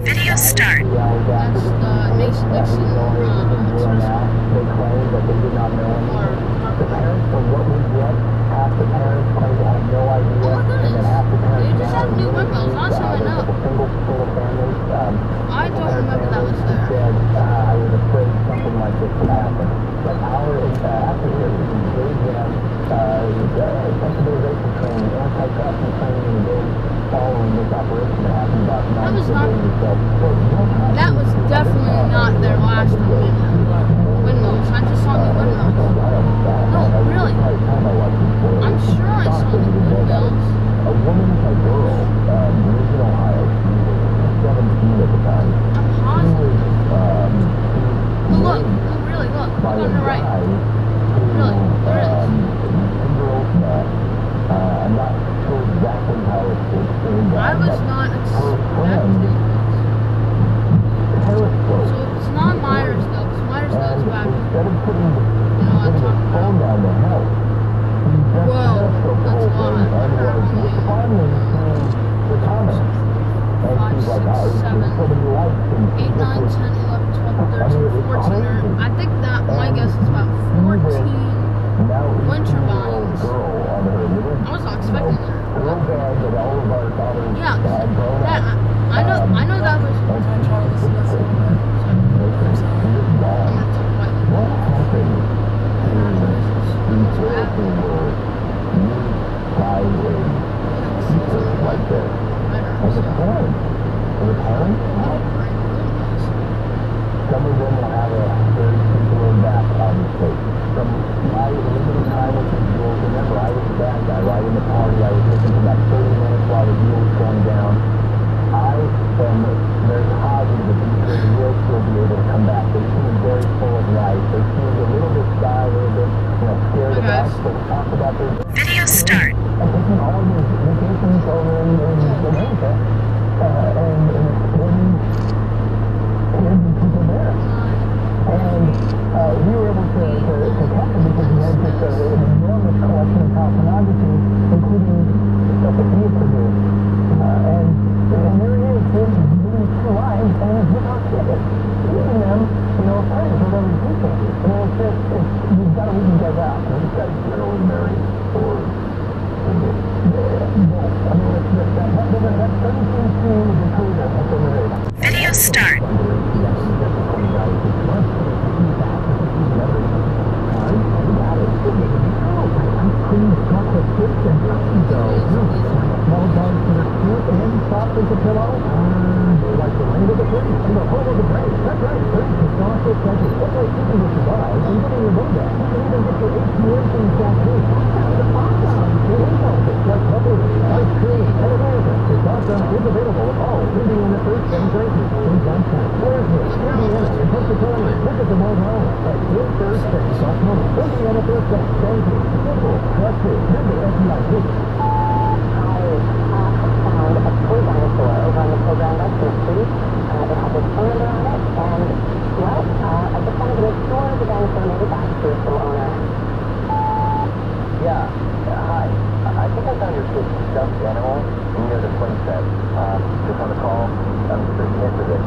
Video start. That's the Mason-Dixon express car. The parents for what we get, half the parents claim to have no idea. Oh my goodness. And then half the parents They just have new windmills. Last time I know. Single families. I don't remember that was there. Said, I was afraid something like this would happen. But our activities gave them sensibilization training, anti-trafficking training in the days following this operation that happened about 9 days ago. That was definitely not their last windmills. I just saw new windmills. No, really. I'm sure I saw new windmills. A woman, a girl, lives in Ohio. She was 17 at the time. I'm positive. Look, really, look. Look on the right. Really, there it is. I'm not sure exactly how it's I was not expecting this. So it's not Myers though, because Myers goes back. You know what I'm talking about. Whoa, that's a lot. I wonder how many. 5, 6, 7, 8, 9, 10, 11, 12, 13, 14. I think that, my guess is about 14 wind turbines. I was not expecting that. Yeah, that, I know that was... I'm gonna talk Some of them will have a very particular back, obviously. From my limited time with these rules, remember, I was the bad guy right in the party. I was listening for about 30 minutes while the deal was going down. I am very positive that these kids will still be able to come back. They seem very full of life. They seem a little bit shy, a little bit, scared of us. So we talked about their Video start. I'm taking all of these vacations over in America and supporting kids and people there. And we were able to catch him because he had just an enormous collection of child pornography, including stuff that he had produced. And there he is, living two lives, and he's with our kids, keeping them, friends with other people. And it's just, we've got to leave you guys out. These guys generally married or single. I mean, that's 17 to include them. Video start. Small dogs that are cute and soft as a pillow. Like the ring of the tree and the home of the brave. That's right. Birds and soft as pleasure. What way keeping your survive and getting your boat back. You can even get your HPS in shampoo. That's awesome. It's like bubble, ice cream, and America. It's awesome. It's available at all Indiana Fruits and Drinks in downtown. Floresville, Indiana, and Pennsylvania. Visit them all home at Interstate.com. Indiana Fruits and Drinks. Simple, trusted, member FDIC. Found a toy dinosaur over on the playground next to the street. It had this cylinder on it, and, well, I just wanted to make sure the dinosaur made it back to its owner. Yeah, hi. I think I found your kid's stuffed animal near the swing set. Just on the call. I'm just interested.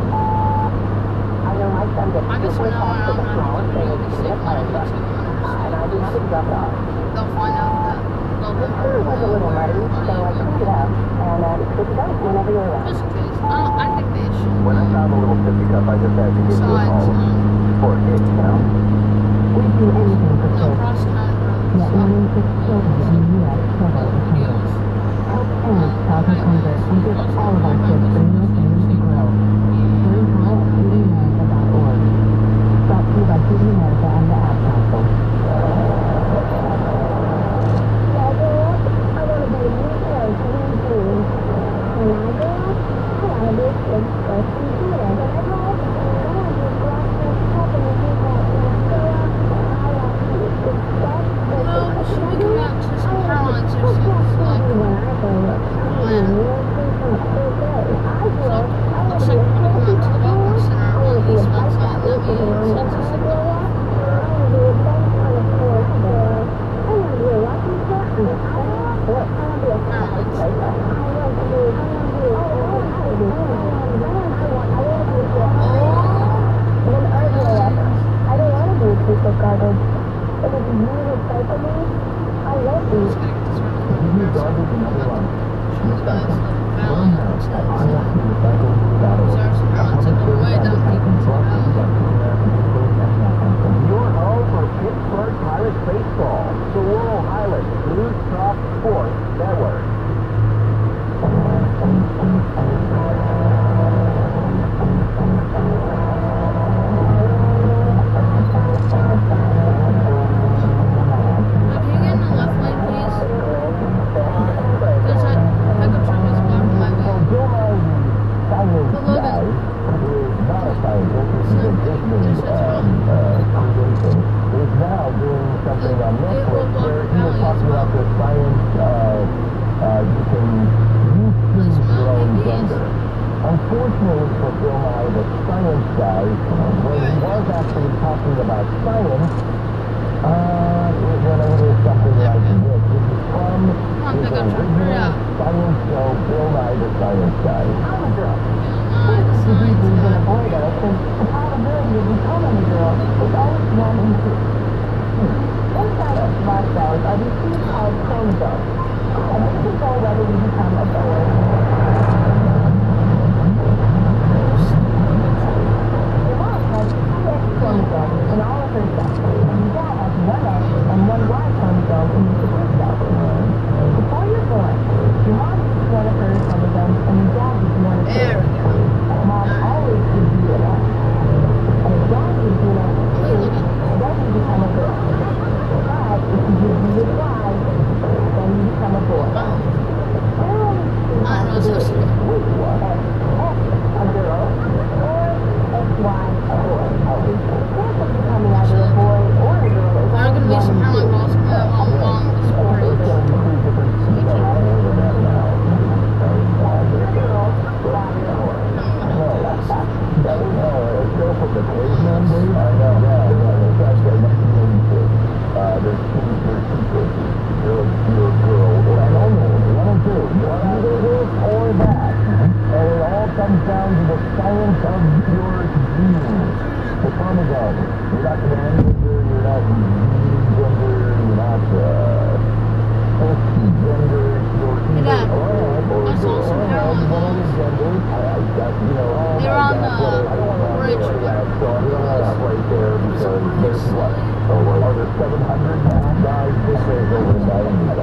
I know my son gets super attached to the smallest thing in the fire truck, and I do have to drop it off. They'll find out that The crew was a little muddy, so I cleaned it up, and pick it up whenever you're ready. just in case. I think they should. When I found the little sippy cup, I just had to give you a Besides, call. For kids, We do anything for no, kids. Cross County Road. Yet millions of children in the U.S. struggle with hunger. Help end childhood hunger and give all of our kids the meals they need to grow. Learn how at feedingamerica.org. Brought to you by Feeding America and the Ad Council. Stop garbage. It is really safe for me. I love these. You need garbage and other lunch. Shoes guys, balance. Way down deep into the valley. Your home for Pittsburgh Pirates baseball. The World Highlands Blues Top Sports Network. Unfortunately for Bill Nye, the science guy, when he was actually talking about science, it went a little something like this. This is from his original science show, Bill Nye, the science guy. I'm a girl. This disease is an avoidance, and the probability of becoming a girl is always 1 in 2. Inside of sperm cells are these things called chromosomes, and they control whether we become a boy. Chromosome in all of her cells. And dad has 1 X and 1 Y chromosome in each of her cells. Before you're born, your mom uses 1 of her chromosomes and your dad uses 1 of hers. Mom always gives you an X. And if dad gives you an X too, then you become a girl. But if he gives you a Y, then you become a boy. There are only 2 possibilities. Which one? X, a girl, or XY, a boy. Becoming either a boy or a girl is I'm gonna be some highlight balls along the story. Comes down to the science of your genes. The chromosome. You're not transgender, you're not gender, you're not gender, you're either or gender. They're on the bridge. So I'm going to stop right there because there's what? Are there 700 guys this way over the side of the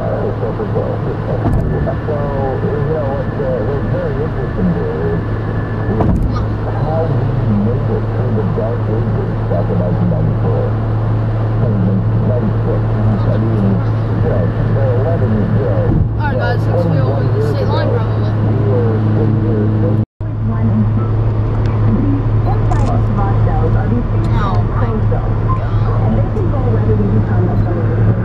So, what's very interesting there is how we made it through the dark ages back in 1994. And 96. I mean, they're 11 years ago. Alright guys, let's go over the state line probably. We were 6 years. Inside of small cells are these things called chromosomes. And they control whether we become a boy.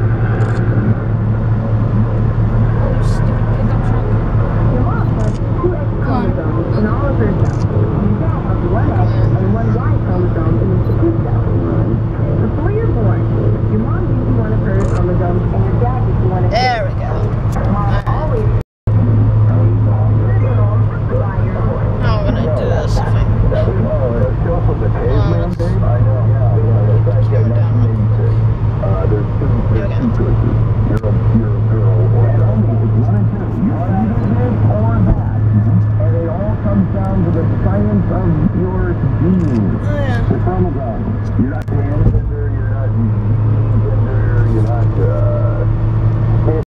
Your mom has 2 X chromosomes in all of her cells. Your dad has 1 X and 1 Y chromosome in each of his cells. Before you're born, your mom gives you 1 of her chromosomes and your dad gives you 1 of his. There we go. Mom always How am I gonna do this? Down to the science of your genes. The chromosome. You're